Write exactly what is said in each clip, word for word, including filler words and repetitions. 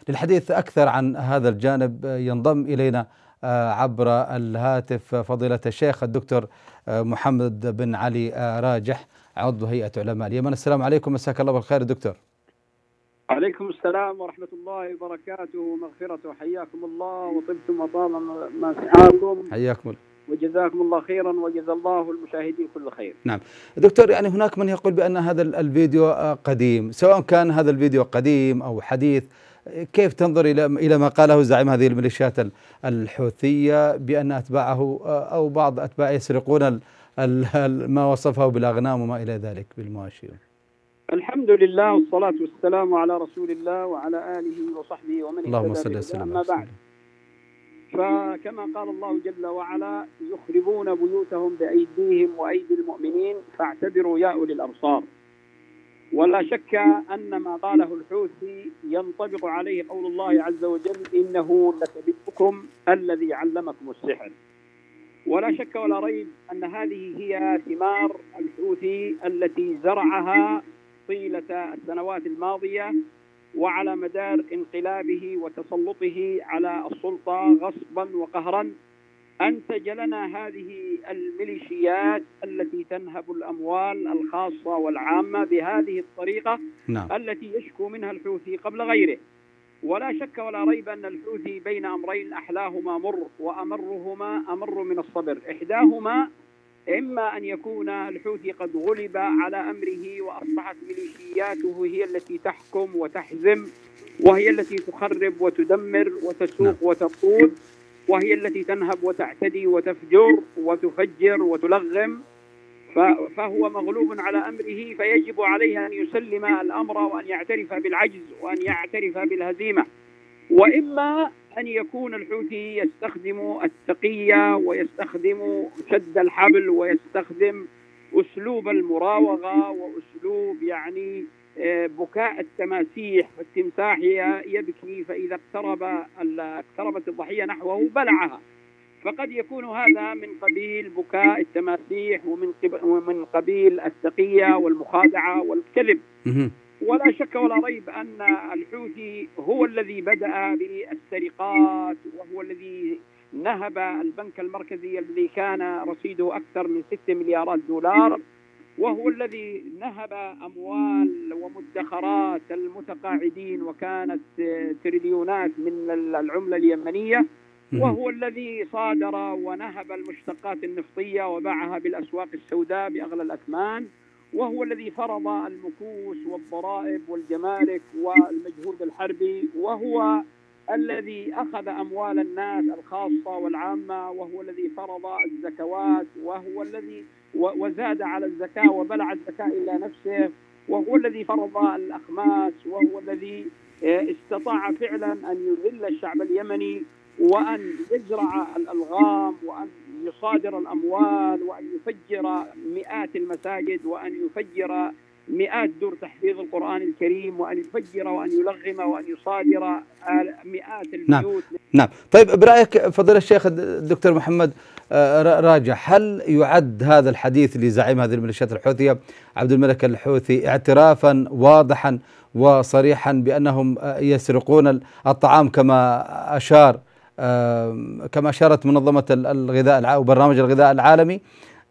للحديث أكثر عن هذا الجانب ينضم إلينا عبر الهاتف فضيلة الشيخ الدكتور محمد بن علي راجح عضو هيئة علماء اليمن. السلام عليكم، مساك الله بالخير دكتور. عليكم السلام ورحمة الله وبركاته ومغفرته، حياكم الله وطبتم وطاب مسعاكم. حياكم الله وجزاكم الله خيرا وجزا الله المشاهدين كل خير. نعم دكتور، يعني هناك من يقول بأن هذا الفيديو قديم، سواء كان هذا الفيديو قديم أو حديث، كيف تنظر إلى إلى ما قاله زعيم هذه الميليشيات الحوثية بأن أتباعه أو بعض أتباعه يسرقون ما وصفه بالأغنام وما إلى ذلك بالمواشي؟ الحمد لله والصلاة والسلام على رسول الله وعلى آله وصحبه ومن اللهم صل وسلم. أما بعد، فكما قال الله جل وعلا: يخربون بيوتهم بأيديهم وأيدي المؤمنين فاعتبروا يا أولي الأبصار. ولا شك أن ما قاله الحوثي ينطبق عليه قول الله عز وجل: إنه لكبيركم الذي علمكم السحر. ولا شك ولا ريب أن هذه هي ثمار الحوثي التي زرعها طيلة السنوات الماضية وعلى مدار انقلابه وتسلطه على السلطة غصبا وقهرا. أنتج لنا هذه الميليشيات التي تنهب الأموال الخاصة والعامة بهذه الطريقة. نعم. التي يشكو منها الحوثي قبل غيره. ولا شك ولا ريب أن الحوثي بين أمرين أحلاهما مر وأمرهما أمر من الصبر. إحداهما إما أن يكون الحوثي قد غلب على أمره وأصبحت ميليشياته هي التي تحكم وتحزم، وهي التي تخرب وتدمر وتسوق وتقود، وهي التي تنهب وتعتدي وتفجر وتفجر وتلغم، فهو مغلوب على أمره، فيجب عليه أن يسلم الأمر وأن يعترف بالعجز وأن يعترف بالهزيمة. وإما أن يكون الحوثي يستخدم التقية ويستخدم شد الحبل ويستخدم أسلوب المراوغة وأسلوب يعني بكاء التماسيح، فالتمساح يبكي فإذا اقترب اقتربت الضحية نحوه بلعها. فقد يكون هذا من قبيل بكاء التماسيح ومن ومن قبيل التقية والمخادعة والكذب. ولا شك ولا ريب أن الحوثي هو الذي بدأ بالسرقات، وهو الذي نهب البنك المركزي الذي كان رصيده أكثر من ستة مليارات دولار، وهو الذي نهب أموال ومدخرات المتقاعدين وكانت تريليونات من العملة اليمنية، وهو الذي صادر ونهب المشتقات النفطية وباعها بالأسواق السوداء بأغلى الأثمان، وهو الذي فرض المكوس والضرائب والجمارك والمجهود الحربي، وهو الذي أخذ أموال الناس الخاصة والعامة، وهو الذي فرض الزكوات، وهو الذي وزاد على الزكاة وبلع الزكاة إلى نفسه، وهو الذي فرض الأخماس، وهو الذي استطاع فعلا أن يذل الشعب اليمني وأن يزرع الألغام وأن يصادر الأموال وأن يفجر مئات المساجد وأن يفجر مئات دور تحفيظ القرآن الكريم وأن يفجر وأن يلغم وأن يصادر مئات البيوت. نعم. نعم. طيب برأيك فضيلة الشيخ الدكتور محمد راجح، هل يعد هذا الحديث لزعيم هذه الميليشيات الحوثية عبد الملك الحوثي اعترافا واضحا وصريحا بأنهم يسرقون الطعام كما أشار كما أشارت منظمة الغذاء وبرنامج الغذاء العالمي،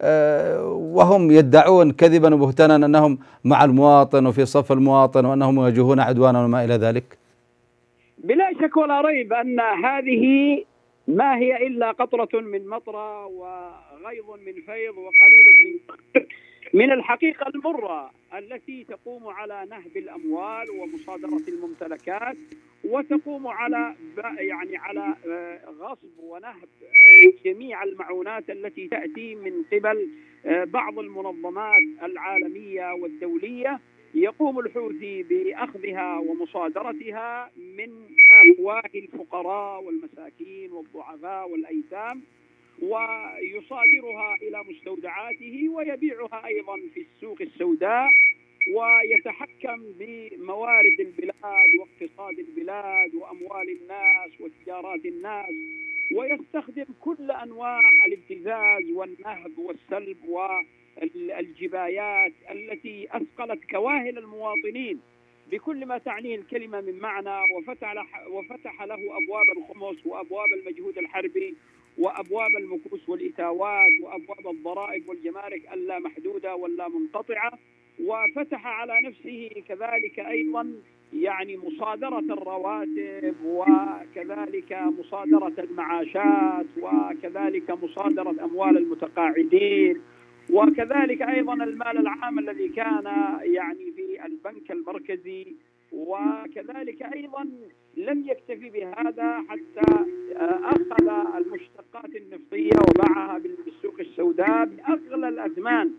وهم يدعون كذبا وبهتانا أنهم مع المواطن وفي صف المواطن وأنهم يواجهون عدوانا وما إلى ذلك؟ بلا شك ولا ريب أن هذه ما هي إلا قطرة من مطرة وغيظ من فيض وقليل من من الحقيقة المرة التي تقوم على نهب الأموال ومصادرة الممتلكات، وتقوم على يعني على غصب ونهب جميع المعونات التي تأتي من قبل بعض المنظمات العالمية والدولية. يقوم الحوثي بأخذها ومصادرتها من أفواه الفقراء والمساكين والضعفاء والأيتام، ويصادرها إلى مستودعاته ويبيعها أيضا في السوق السوداء، ويتحكم بموارد البلاد واقتصاد البلاد وأموال الناس وتجارات الناس، ويستخدم كل أنواع الابتزاز والنهب والسلب والجبايات التي أثقلت كواهل المواطنين بكل ما تعنيه الكلمة من معنى، وفتح له, وفتح له أبواب الخمس وأبواب المجهود الحربي وأبواب المكوس والإتاوات وأبواب الضرائب والجمارك اللا محدودة واللا منقطعة، وفتح على نفسه كذلك أيضا يعني مصادرة الرواتب، وكذلك مصادرة المعاشات، وكذلك مصادرة أموال المتقاعدين، وكذلك أيضا المال العام الذي كان يعني في البنك المركزي. وكذلك أيضا لم يكتفي بهذا، حتى أخذ المشتقات النفطية وباعها بالسوق السوداء بأغلى الأثمان،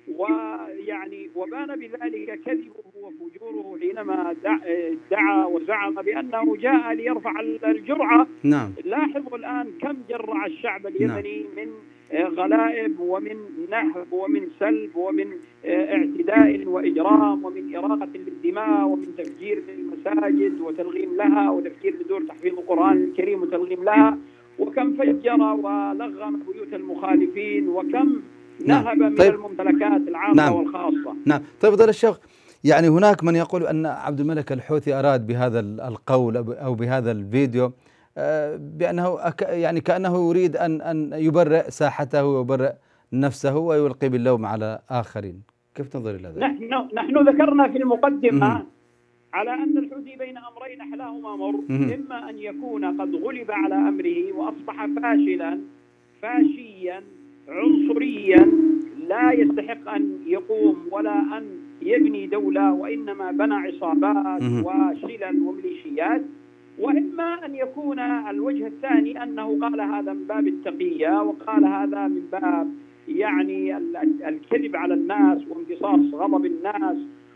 ويعني وبان بذلك كذبه وفجوره حينما دعا وزعم بأنه جاء ليرفع الجرعة. نعم. لاحظوا الآن كم جرع الشعب اليمني نعم. من غلائب ومن نهب ومن سلب ومن اعتداء وإجرام ومن إراقة للدماء ومن تفجير للمساجد وتلغيم لها وتفجير لدور تحفيظ القرآن الكريم وتلغيم لها، وكم فجر ولغم بيوت المخالفين، وكم نهب من طيب. الممتلكات العامة نعم. والخاصة. نعم. طيب فضيلة الشيخ، يعني هناك من يقول أن عبد الملك الحوثي أراد بهذا القول أو بهذا الفيديو بأنه يعني كأنه يريد أن أن يبرئ ساحته ويبرئ نفسه ويلقي باللوم على آخرين. كيف تنظر إلى ذلك؟ نحن نحن ذكرنا في المقدمة م- على أن الحوثي بين أمرين أحلاهما مر، م- إما أن يكون قد غلب على أمره وأصبح فاشلا فاشيا عنصريا لا يستحق أن يقوم ولا أن يبني دولة، وإنما بنى عصابات وشلل وميليشيات، وإما أن يكون الوجه الثاني أنه قال هذا من باب التقية، وقال هذا من باب يعني الكذب على الناس وامتصاص غضب الناس،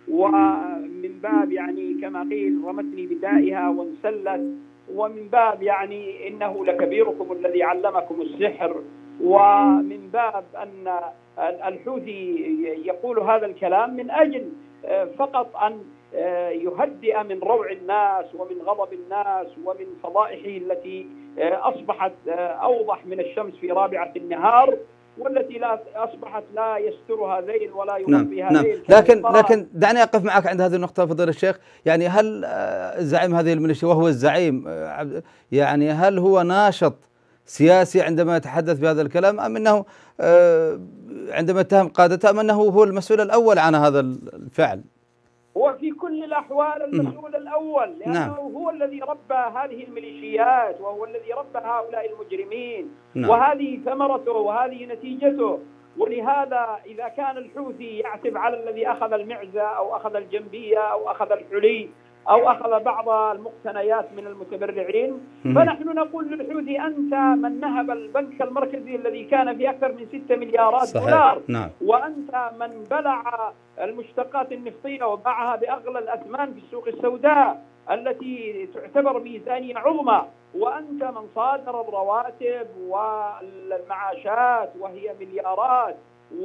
ومن باب يعني كما قيل رمتني بدائها وانسلت، ومن باب يعني إنه لكبيركم الذي علمكم السحر، ومن باب أن الحوثي يقول هذا الكلام من أجل فقط أن يهدئ من روع الناس ومن غضب الناس ومن فضائحه التي أصبحت أوضح من الشمس في رابعة النهار، والتي لا أصبحت لا يسترها ذيل ولا يغطيها نعم. ذيل. نعم. لكن لكن دعني أقف معك عند هذه النقطة فضيلة الشيخ. يعني هل زعيم هذه الميليشيا وهو الزعيم يعني هل هو ناشط سياسي عندما يتحدث بهذا الكلام، أم أنه عندما اتهم قادته أم أنه هو المسؤول الأول عن هذا الفعل؟ هو في كل الأحوال المسؤول الأول، لأنه نعم. هو الذي ربى هذه الميليشيات، وهو الذي ربى هؤلاء المجرمين، نعم. وهذه ثمرته وهذه نتيجته. ولهذا إذا كان الحوثي يعتب على الذي أخذ المعزة أو أخذ الجنبية أو أخذ الحلي أو أخذ بعض المقتنيات من المتبرعين، فنحن نقول للحوثي أنت من نهب البنك المركزي الذي كان في أكثر من ستة مليارات صحيح. دولار، نعم. وأنت من بلع المشتقات النفطية وباعها بأغلى الأثمان في السوق السوداء التي تعتبر ميزانية عظمى، وأنت من صادر الرواتب والمعاشات وهي مليارات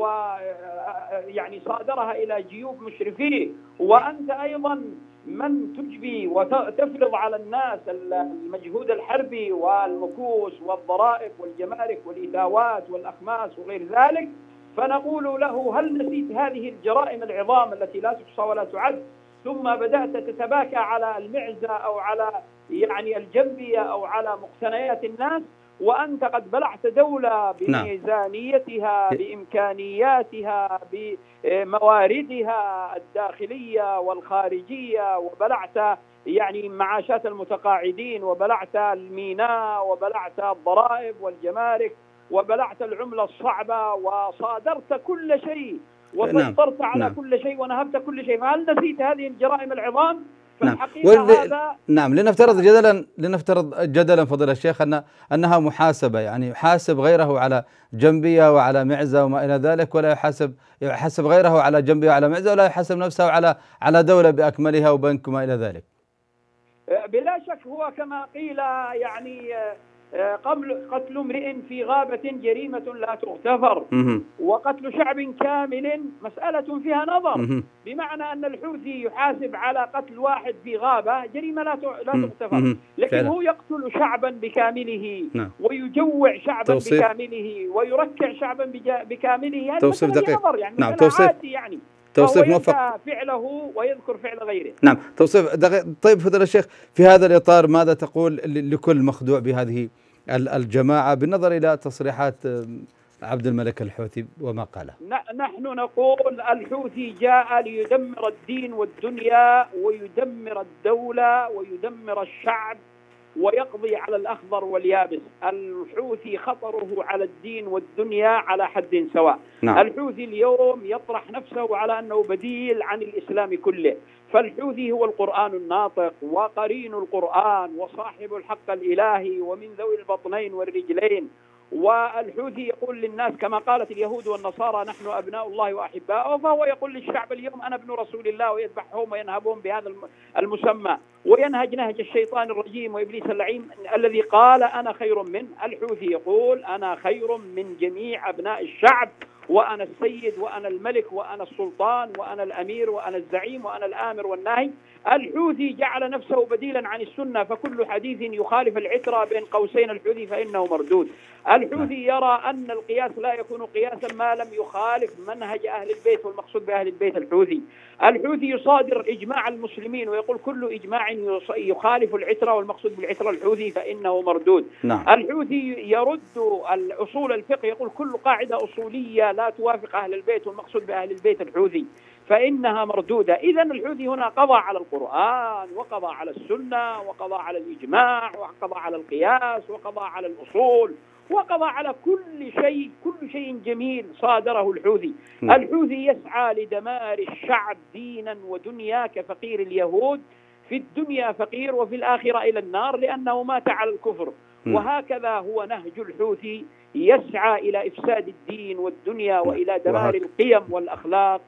ويعني صادرها إلى جيوب مشرفيه، وأنت أيضا من تجبي وتفرض على الناس المجهود الحربي والمكوس والضرائب والجمارك والإتاوات والأخماس وغير ذلك. فنقول له هل نسيت هذه الجرائم العظام التي لا تحصى ولا تعد، ثم بدأت تتباكى على المعزة أو على يعني الجنبية أو على مقتنيات الناس، وأنت قد بلعت دولة بميزانيتها بإمكانياتها بمواردها الداخلية والخارجية، وبلعت يعني معاشات المتقاعدين، وبلعت الميناء، وبلعت الضرائب والجمارك، وبلعت العملة الصعبة، وصادرت كل شيء وسيطرت نعم. على نعم. كل شيء ونهبت كل شيء. فهل نسيت هذه الجرائم العظام؟ نعم. والل... هذا نعم لنفترض جدلا لنفترض جدلا فضيلة الشيخ أن أنها محاسبة، يعني يحاسب غيره على جنبية وعلى معزة وما إلى ذلك، ولا يحاسب يحاسب غيره على جنبية وعلى معزة، ولا يحاسب نفسه على على دولة بأكملها وبنك وما إلى ذلك. بلا شك هو كما قيل يعني قبل قتل امرئ في غابة جريمة لا تغتفر، وقتل شعب كامل مسألة فيها نظر، بمعنى أن الحوثي يحاسب على قتل واحد في غابة جريمة لا لا تغتفر، لكن هو يقتل شعبا بكامله ويجوع شعبا بكامله ويركع شعبا بكامله. هذه مسألة فيها نظر، يعني نعم. توصيف يعني توصيف فهو موفق. ينسى فعله ويذكر فعل غيره. نعم توصيف دقيق. طيب فضيلة الشيخ، في هذا الإطار ماذا تقول ل- لكل مخدوع بهذه ال- الجماعة بالنظر إلى تصريحات عبد الملك الحوثي وما قاله؟ ن- نحن نقول الحوثي جاء ليدمر الدين والدنيا ويدمر الدولة ويدمر الشعب ويقضي على الأخضر واليابس. الحوثي خطره على الدين والدنيا على حد سواء. نعم. الحوثي اليوم يطرح نفسه على أنه بديل عن الإسلام كله، فالحوثي هو القرآن الناطق وقرين القرآن وصاحب الحق الإلهي ومن ذوي البطنين والرجلين. والحوثي يقول للناس كما قالت اليهود والنصارى نحن أبناء الله وأحباؤه، فهو يقول للشعب اليوم أنا ابن رسول الله، ويذبحهم وينهبهم بهذا المسمى وينهج نهج الشيطان الرجيم وإبليس اللعين الذي قال أنا خير منه. الحوثي يقول أنا خير من جميع أبناء الشعب، وأنا السيد وأنا الملك وأنا السلطان وأنا الأمير وأنا الزعيم وأنا الآمر والناهي. الحوثي جعل نفسه بديلا عن السنة، فكل حديث يخالف العترة بين قوسين الحوثي فإنه مردود. الحوثي يرى أن القياس لا يكون قياسا ما لم يخالف منهج أهل البيت، والمقصود بأهل البيت الحوثي. الحوثي يصادر إجماع المسلمين ويقول كل إجماع يخالف العترة، والمقصود بالعترة الحوثي فإنه مردود. نعم. الحوثي يرد الأصول الفقه، يقول كل قاعدة أصولية لا توافق أهل البيت، والمقصود بأهل البيت الحوثي فإنها مردودة. إذا الحوثي هنا قضى على القرآن وقضى على السنة وقضى على الإجماع وقضى على القياس وقضى على الأصول وقضى على كل شيء، كل شيء جميل صادره الحوثي. م. الحوثي يسعى لدمار الشعب دينا ودنيا كفقير اليهود، في الدنيا فقير وفي الآخرة إلى النار لأنه مات على الكفر. م. وهكذا هو نهج الحوثي، يسعى إلى إفساد الدين والدنيا وإلى دمار القيم والأخلاق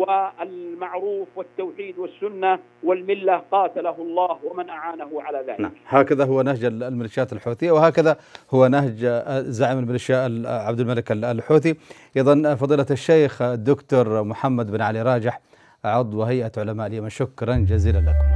والمعروف والتوحيد والسنة والملة، قاتله الله ومن أعانه على ذلك. نعم. هكذا هو نهج الميليشيات الحوثية، وهكذا هو نهج زعيم الميليشيا عبد الملك الحوثي. أيضا فضيلة الشيخ الدكتور محمد بن علي راجح، عضو هيئة علماء اليمن، شكرا جزيلا لكم.